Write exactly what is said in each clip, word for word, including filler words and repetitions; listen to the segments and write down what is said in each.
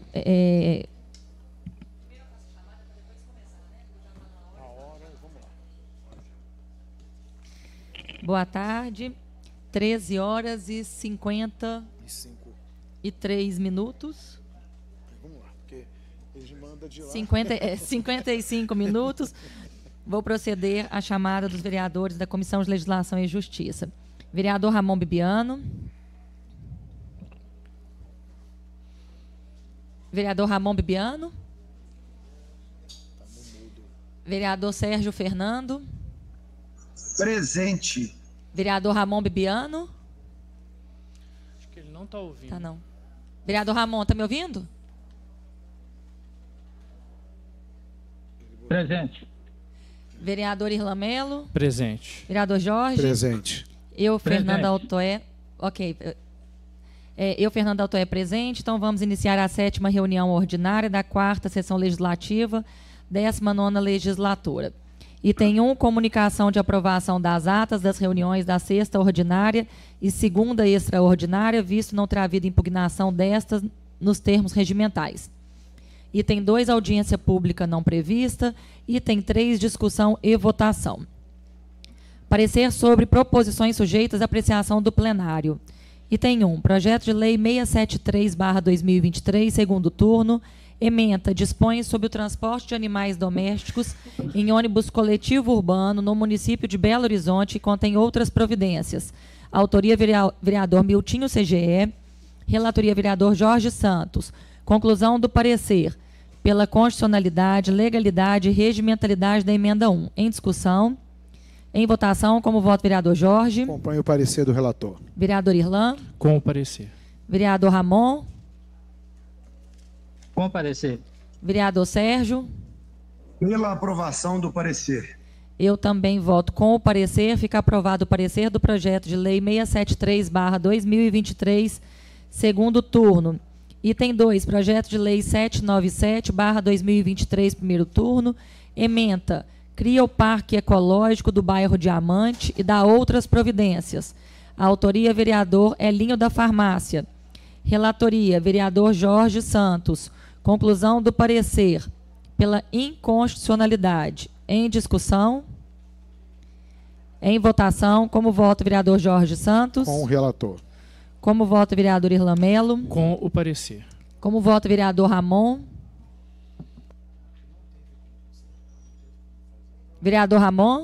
É... Boa tarde. treze horas e cinquenta e três minutos. Vamos lá, porque eles mandam de lá. cinquenta, é, cinquenta e cinco minutos. Vou proceder à chamada dos vereadores da Comissão de Legislação e Justiça. Vereador Ramon Bibiano. Vereador Ramon Bibiano. Vereador Sérgio Fernando. Presente. Vereador Ramon Bibiano. Acho que ele não está ouvindo. Tá, não. Vereador Ramon, está me ouvindo? Presente. Vereador Irlamelo. Presente. Vereador Jorge. Presente. Eu, Presente. Fernanda Altoé. Ok. É, eu, Fernanda Altoé, presente. Então, vamos iniciar a sétima reunião ordinária da quarta sessão legislativa, décima nona legislatura. Item um, comunicação de aprovação das atas das reuniões da sexta ordinária e segunda extraordinária, visto não ter havido impugnação destas nos termos regimentais. Item dois, audiência pública não prevista. Item três, discussão e votação. Parecer sobre proposições sujeitas à apreciação do plenário. Item um, projeto de lei seiscentos e setenta e três barra dois mil e vinte e três, segundo turno, ementa, dispõe sobre o transporte de animais domésticos em ônibus coletivo urbano no município de Belo Horizonte e contém outras providências. Autoria, vereador Miltinho C G E. Relatoria, vereador Jorge Santos. Conclusão do parecer pela constitucionalidade, legalidade e regimentalidade da emenda um. Em discussão. Em votação, como voto, vereador Jorge. Acompanho o parecer do relator. Vereador Irlan. Com o parecer. Vereador Ramon. Com parecer. Vereador Sérgio. Pela aprovação do parecer. Eu também voto com o parecer. Fica aprovado o parecer do projeto de lei seiscentos e setenta e três barra dois mil e vinte e três, segundo turno. Item dois, projeto de lei setecentos e noventa e sete barra dois mil e vinte e três, primeiro turno. Ementa, cria o Parque Ecológico do bairro Diamante e dá outras providências. A autoria, vereador Elinho da Farmácia. Relatoria, vereador Jorge Santos. Conclusão do parecer pela inconstitucionalidade. Em discussão. Em votação, como voto, vereador Jorge Santos. Com o relator. Como voto, vereador Irlamelo. Com o parecer. Como voto, vereador Ramon. Vereador Ramon.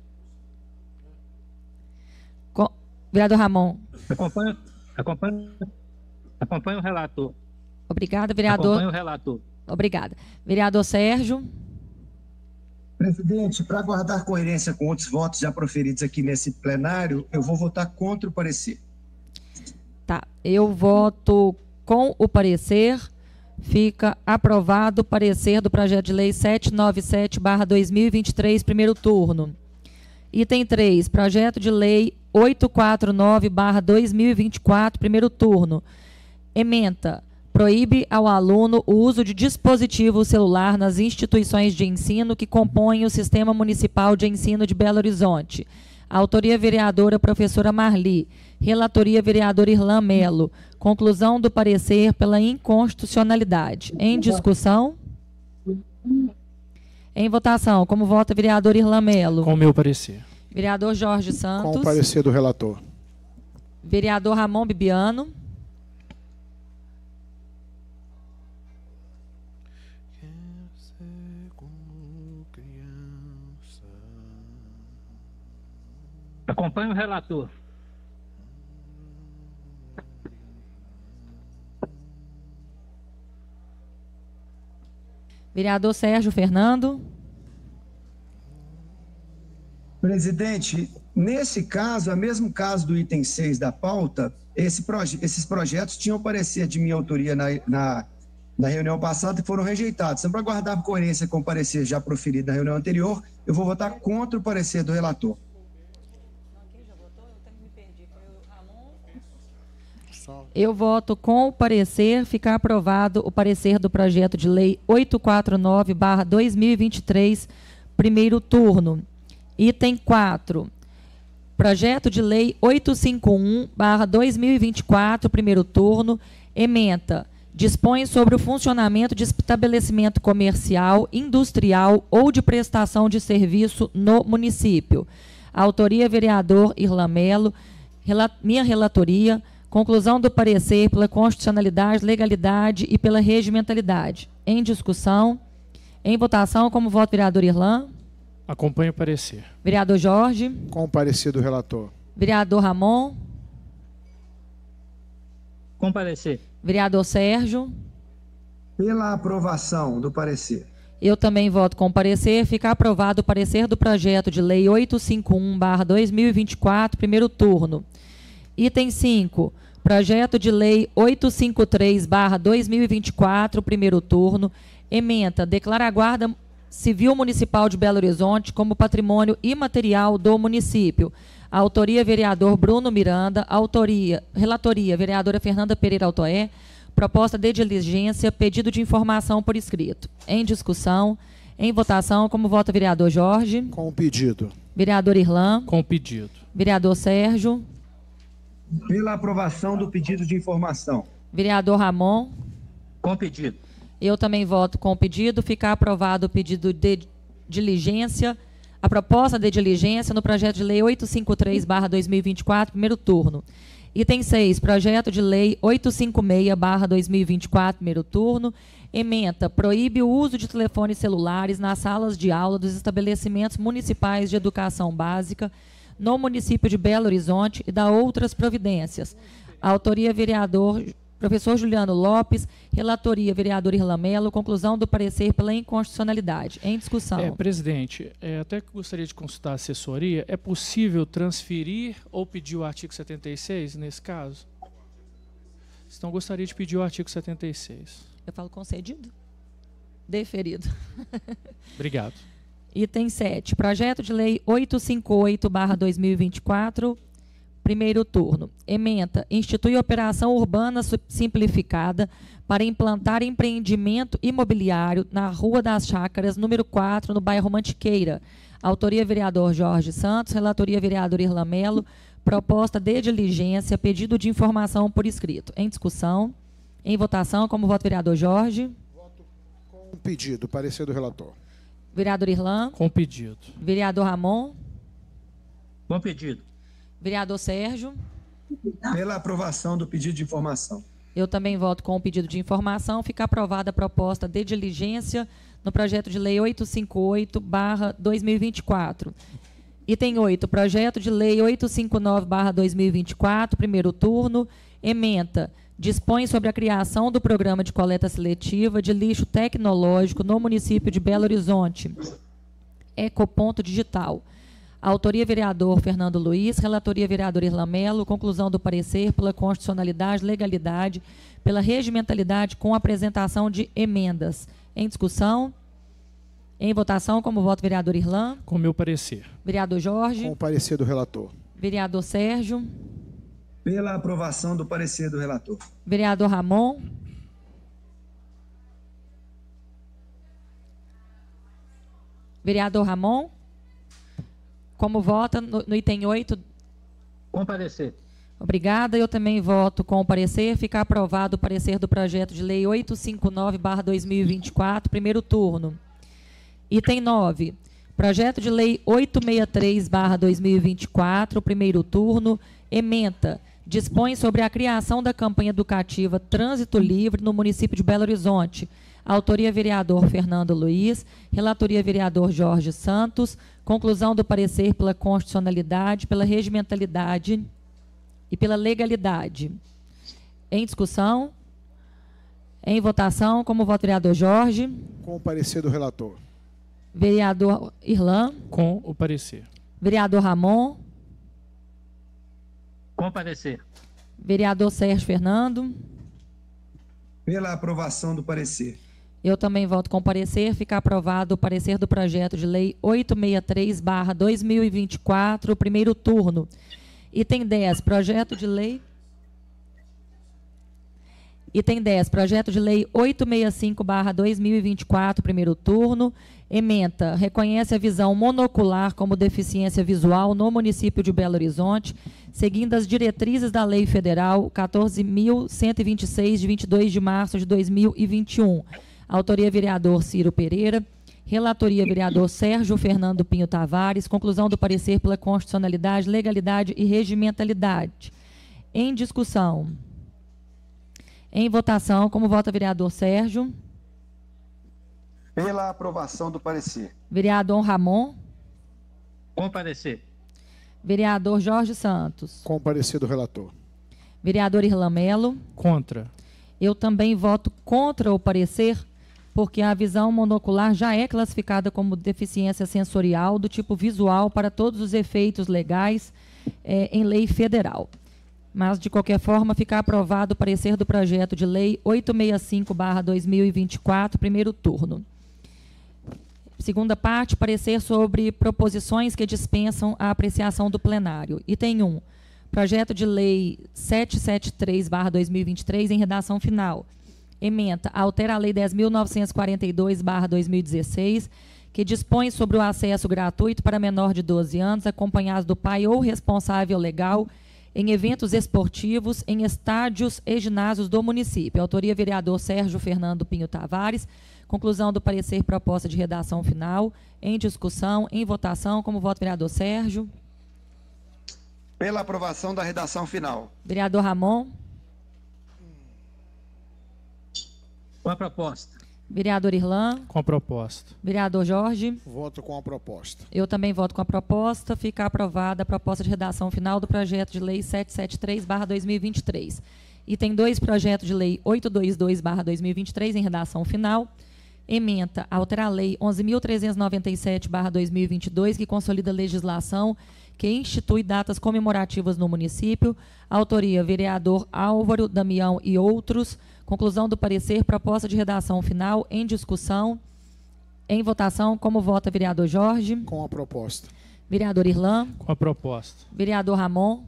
Com... Vereador Ramon. Acompanho, acompanho, acompanho o relator. Obrigada, vereador. Acompanho o relator. Obrigada. Vereador Sérgio. Presidente, para guardar coerência com outros votos já proferidos aqui nesse plenário, eu vou votar contra o parecer. Tá. Eu voto com o parecer. Fica aprovado o parecer do projeto de lei setecentos e noventa e sete barra dois mil e vinte e três, primeiro turno. Item três, projeto de lei oitocentos e quarenta e nove barra dois mil e vinte e quatro, primeiro turno. Ementa, proíbe ao aluno o uso de dispositivo celular nas instituições de ensino que compõem o Sistema Municipal de Ensino de Belo Horizonte. Autoria, vereadora professora Marli. Relatoria, vereador Irlan Melo. Conclusão do parecer pela inconstitucionalidade. Em discussão. Em votação, como vota, vereador Irlan Melo. Com o meu parecer. Vereador Jorge Santos. Com o parecer do relator. Vereador Ramon Bibiano. Acompanho o relator. Vereador Sérgio Fernando. Presidente, nesse caso, é o mesmo caso do item seis da pauta, esse proje esses projetos tinham parecer de minha autoria na, na, na reunião passada e foram rejeitados. Então, para guardar coerência com o parecer já proferido na reunião anterior, eu vou votar contra o parecer do relator. Eu voto com o parecer. Ficar aprovado o parecer do projeto de lei oitocentos e quarenta e nove barra dois mil e vinte e três, primeiro turno. Item quatro. Projeto de lei oitocentos e cinquenta e um barra dois mil e vinte e quatro, primeiro turno. Ementa. dispõe sobre o funcionamento de estabelecimento comercial, industrial ou de prestação de serviço no município. Autoria, vereador Irlan Melo. Rela- minha relatoria. Conclusão do parecer pela constitucionalidade, legalidade e pela regimentalidade. Em discussão. Em votação, como voto, vereador Irlan. Acompanho o parecer. Vereador Jorge. Com o parecer do relator. Vereador Ramon. Comparecer. Vereador Sérgio. Pela aprovação do parecer. Eu também voto com parecer. Fica aprovado o parecer do projeto de lei oitocentos e cinquenta e um barra dois mil e vinte e quatro, primeiro turno. Item cinco. Projeto de lei oitocentos e cinquenta e três barra dois mil e vinte e quatro, primeiro turno. Ementa. Declara a Guarda Civil Municipal de Belo Horizonte como patrimônio imaterial do município. Autoria, vereador Bruno Miranda. Autoria, relatoria, vereadora Fernanda Pereira Altoé. Proposta de diligência, pedido de informação por escrito. Em discussão, em votação, como vota vereador Jorge. Com o pedido. Vereador Irlan. Com o pedido. Vereador Sérgio. Pela aprovação do pedido de informação. Vereador Ramon. Com pedido. Eu também voto com o pedido. Ficar aprovado o pedido de diligência, a proposta de diligência no projeto de lei oitocentos e cinquenta e três barra dois mil e vinte e quatro, primeiro turno. Item seis, projeto de lei oitocentos e cinquenta e seis barra dois mil e vinte e quatro, primeiro turno. Ementa, proíbe o uso de telefones celulares nas salas de aula dos estabelecimentos municipais de educação básica no município de Belo Horizonte e dá outras providências. Autoria, vereador professor Juliano Lopes. Relatoria, vereador Irlan Melo. Conclusão do parecer pela inconstitucionalidade. Em discussão. É, presidente, é, até que gostaria de consultar a assessoria. É possível transferir ou pedir o artigo setenta e seis nesse caso? Então, gostaria de pedir o artigo setenta e seis. Eu falo concedido? Deferido. Obrigado. Item sete. Projeto de lei oitocentos e cinquenta e oito barra dois mil e vinte e quatro. Primeiro turno. Ementa. Institui operação urbana simplificada para implantar empreendimento imobiliário na Rua das Chácaras, número quatro, no bairro Mantiqueira. Autoria, vereador Jorge Santos. Relatoria, vereador Irlan Melo. Proposta de diligência. Pedido de informação por escrito. Em discussão. Em votação, como voto, vereador Jorge. Voto com o pedido. Parecer do relator. Vereador Irlan. Com pedido. Vereador Ramon. Com pedido. Vereador Sérgio. Pela aprovação do pedido de informação. Eu também voto com o pedido de informação. Fica aprovada a proposta de diligência no projeto de lei oitocentos e cinquenta e oito barra dois mil e vinte e quatro. Item oito. Projeto de lei oitocentos e cinquenta e nove barra dois mil e vinte e quatro, primeiro turno. Ementa. Dispõe sobre a criação do programa de coleta seletiva de lixo tecnológico no município de Belo Horizonte. Ecoponto Digital. Autoria, vereador Fernando Luiz. Relatoria, vereador Irlan Melo. Conclusão do parecer pela constitucionalidade, legalidade, pela regimentalidade com apresentação de emendas. Em discussão. Em votação, como voto, vereador Irlan. Com meu parecer. Vereador Jorge. Com o parecer do relator. Vereador Sérgio. Pela aprovação do parecer do relator. Vereador Ramon. Vereador Ramon. Como vota no, no item oito? Comparecer. Obrigada. Eu também voto com o parecer. Fica aprovado o parecer do projeto de lei oitocentos e cinquenta e nove barra dois mil e vinte e quatro, primeiro turno. Item nove. Projeto de lei oitocentos e sessenta e três barra dois mil e vinte e quatro, primeiro turno. Ementa. Dispõe sobre a criação da campanha educativa Trânsito Livre no município de Belo Horizonte. Autoria, vereador Fernando Luiz. Relatoria, vereador Jorge Santos. Conclusão do parecer pela constitucionalidade, pela regimentalidade e pela legalidade. Em discussão. Em votação, como voto, vereador Jorge. Com o parecer do relator. Vereador Irlan. Com o parecer. Vereador Ramon. Comparecer. Vereador Sérgio Fernando. Pela aprovação do parecer. Eu também voto com parecer. Fica aprovado o parecer do projeto de lei oitocentos e sessenta e três barra dois mil e vinte e quatro, primeiro turno. Item dez. Projeto de lei. Item dez, projeto de lei oitocentos e sessenta e cinco barra dois mil e vinte e quatro, primeiro turno. Ementa, reconhece a visão monocular como deficiência visual no município de Belo Horizonte, seguindo as diretrizes da Lei Federal quatorze mil cento e vinte e seis, de vinte e dois de março de dois mil e vinte e um. Autoria, vereador Ciro Pereira. Relatoria, vereador Sérgio Fernando Pinho Tavares. Conclusão do parecer pela constitucionalidade, legalidade e regimentalidade. Em discussão. Em votação, como vota vereador Sérgio? Pela aprovação do parecer. Vereador Ramon? Comparecer. Vereador Jorge Santos? Com o parecer do relator. Vereador Irlan Melo? Contra. Eu também voto contra o parecer, porque a visão monocular já é classificada como deficiência sensorial do tipo visual para todos os efeitos legais é, em lei federal. Mas, de qualquer forma, fica aprovado o parecer do projeto de lei oitocentos e sessenta e cinco barra dois mil e vinte e quatro, primeiro turno. Segunda parte, parecer sobre proposições que dispensam a apreciação do plenário. Item um, projeto de lei setecentos e setenta e três barra dois mil e vinte e três, em redação final. Ementa, altera a lei dez mil novecentos e quarenta e dois barra dois mil e dezesseis, que dispõe sobre o acesso gratuito para menor de doze anos, acompanhados do pai ou responsável legal, em eventos esportivos, em estádios e ginásios do município. Autoria, vereador Sérgio Fernando Pinho Tavares. Conclusão do parecer, proposta de redação final. Em discussão, em votação, como voto vereador Sérgio? Pela aprovação da redação final. Vereador Ramon? Com a proposta. Vereador Irlan? Com a proposta. Vereador Jorge? Voto com a proposta. Eu também voto com a proposta. Fica aprovada a proposta de redação final do projeto de lei setecentos e setenta e três barra dois mil e vinte e três. E tem dois projetos de lei oitocentos e vinte e dois barra dois mil e vinte e três em redação final. Ementa, altera a lei onze mil trezentos e noventa e sete barra dois mil e vinte e dois, que consolida a legislação que institui datas comemorativas no município. Autoria, vereador Álvaro, Damião e outros. Conclusão do parecer, proposta de redação final. Em discussão, em votação, como vota vereador Jorge? Com a proposta. Vereador Irlan? Com a proposta. Vereador Ramon?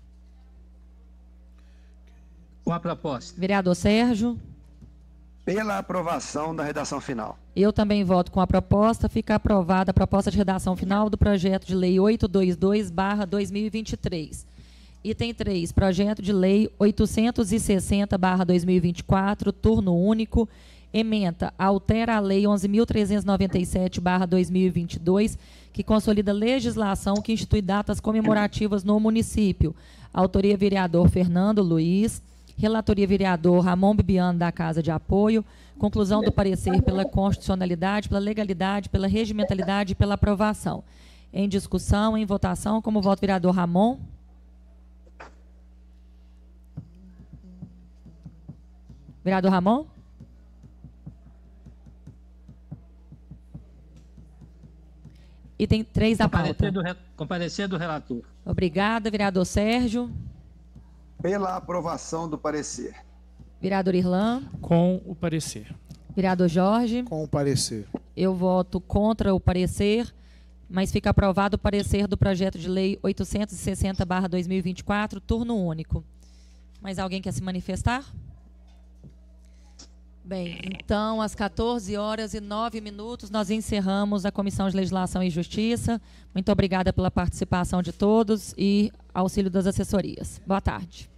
Com a proposta. Vereador Sérgio? Pela aprovação da redação final. Eu também voto com a proposta. Fica aprovada a proposta de redação final do projeto de lei oitocentos e vinte e dois barra dois mil e vinte e três. Item três, projeto de lei oitocentos e sessenta barra dois mil e vinte e quatro, turno único. Ementa, altera a lei onze mil trezentos e noventa e sete barra dois mil e vinte e dois, que consolida legislação que institui datas comemorativas no município. Autoria, vereador Fernando Luiz. Relatoria, vereador Ramon Bibiano, da Casa de Apoio. Conclusão do parecer pela constitucionalidade, pela legalidade, pela regimentalidade e pela aprovação. Em discussão, em votação, como voto vereador Ramon? Vereador Ramon? Item três da pauta. Comparecer do, re- comparecer do relator. Obrigada, vereador Sérgio. Pela aprovação do parecer. Vereador Irlan. Com o parecer. Vereador Jorge. Com o parecer. Eu voto contra o parecer, mas fica aprovado o parecer do projeto de lei oitocentos e sessenta barra dois mil e vinte e quatro, turno único. Mais alguém quer se manifestar? Bem, então, às quatorze horas e nove minutos, nós encerramos a Comissão de Legislação e Justiça. Muito obrigada pela participação de todos e auxílio das assessorias. Boa tarde.